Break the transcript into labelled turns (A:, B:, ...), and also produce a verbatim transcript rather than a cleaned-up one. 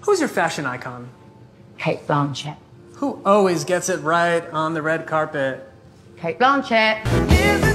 A: Who's your fashion icon?
B: Cate Blanchett.
A: Who always gets it right on the red carpet?
B: Cate Blanchett.